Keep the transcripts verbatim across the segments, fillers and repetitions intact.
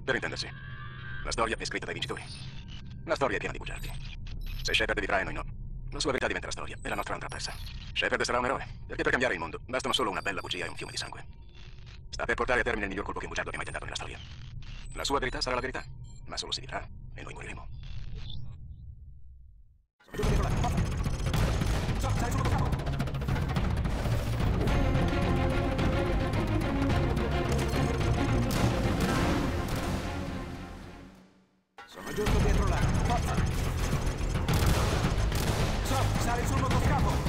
Per intendersi, la storia è scritta dai vincitori. La storia è piena di bugiardi. Se Shepard vivrà e noi no, la sua verità diventerà storia e la nostra andrà persa. Shepard sarà un eroe, perché per cambiare il mondo bastano solo una bella bugia e un fiume di sangue. Sta per portare a termine il miglior colpo che un bugiardo abbia mai tentato nella storia. La sua verità sarà la verità, ma solo si vivrà e noi moriremo. Sono giunto dietro la... So, sali sullo capo! Sono giunto dietro la... Forza! So, sali sul motoscafo!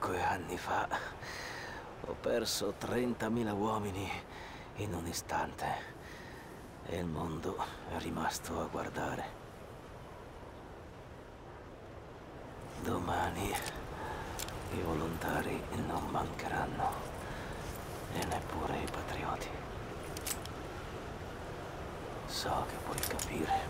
Cinque anni fa ho perso trentamila uomini in un istante e il mondo è rimasto a guardare. Domani i volontari non mancheranno e neppure i patrioti. So che puoi capire.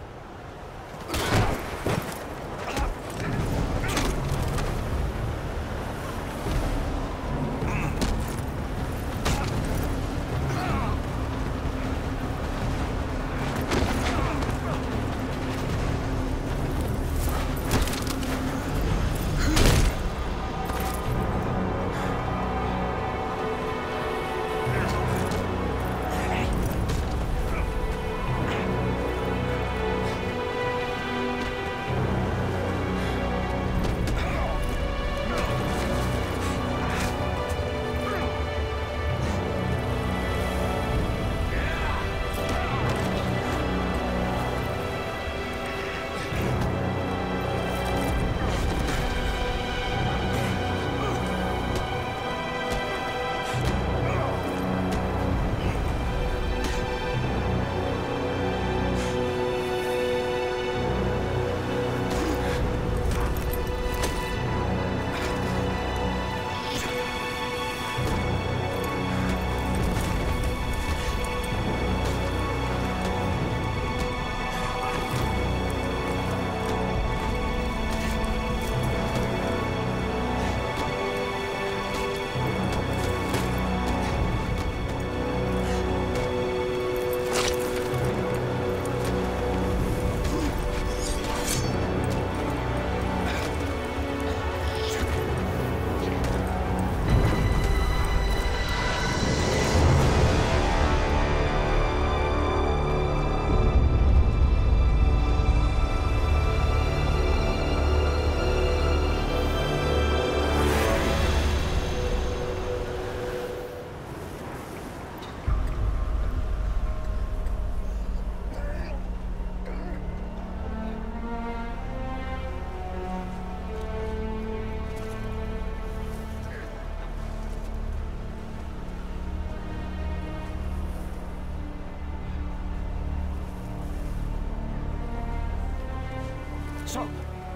Soap!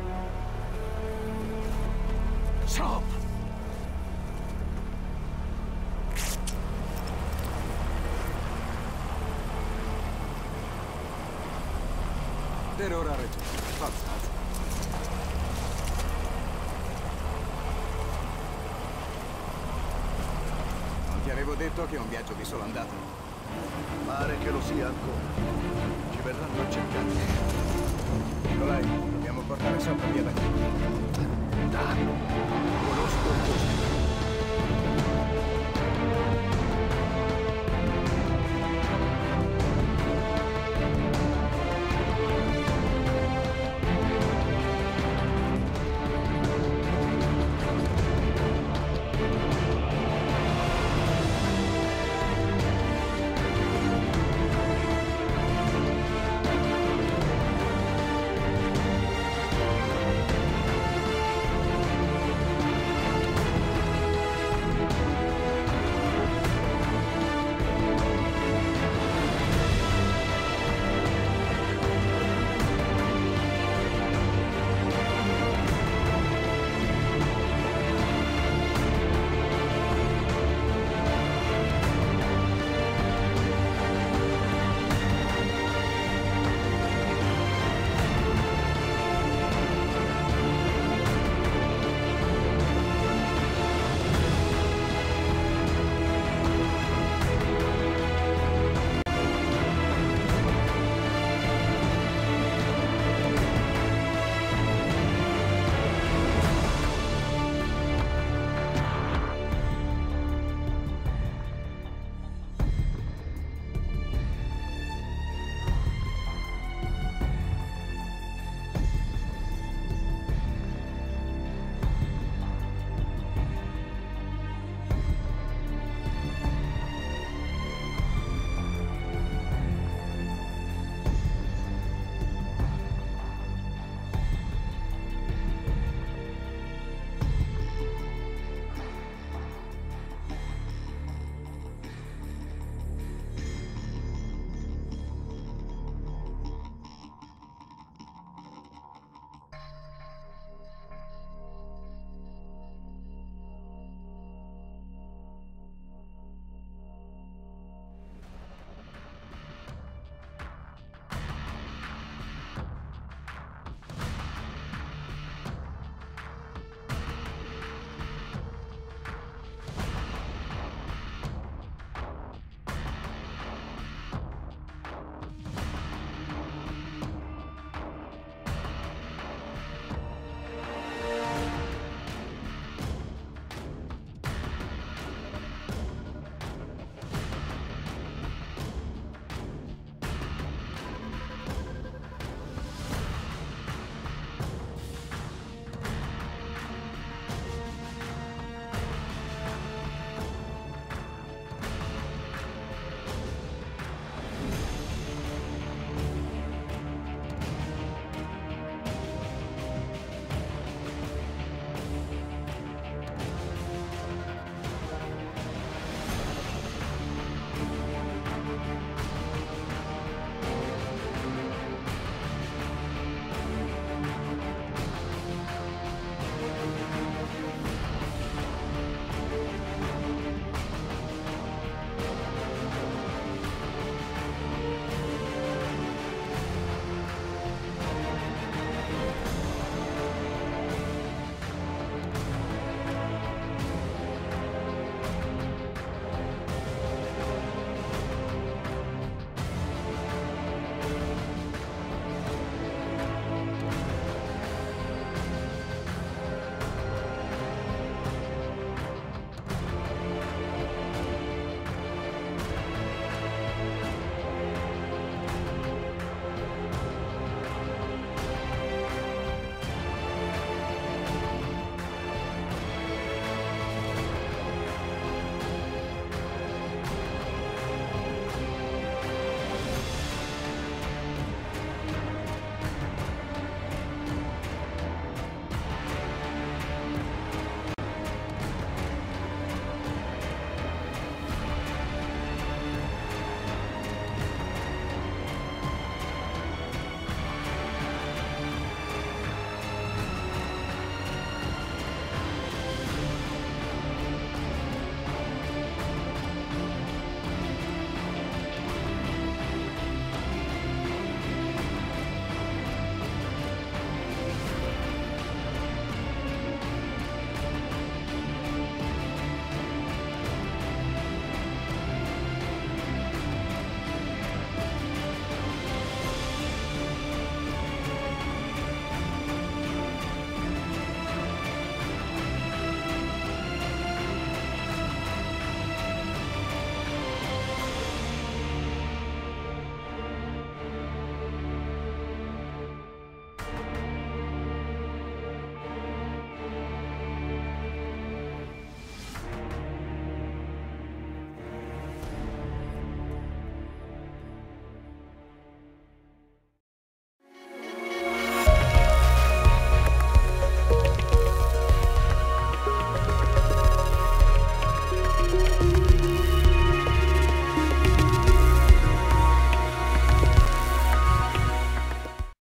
Soap! Per ora regge. Forza, alza. Non ti avevo detto che è un viaggio di sola andata? Pare che lo sia ancora. Ci verranno a cercare. Nicolai, dobbiamo portare Soap via da qui. Conosco il posto.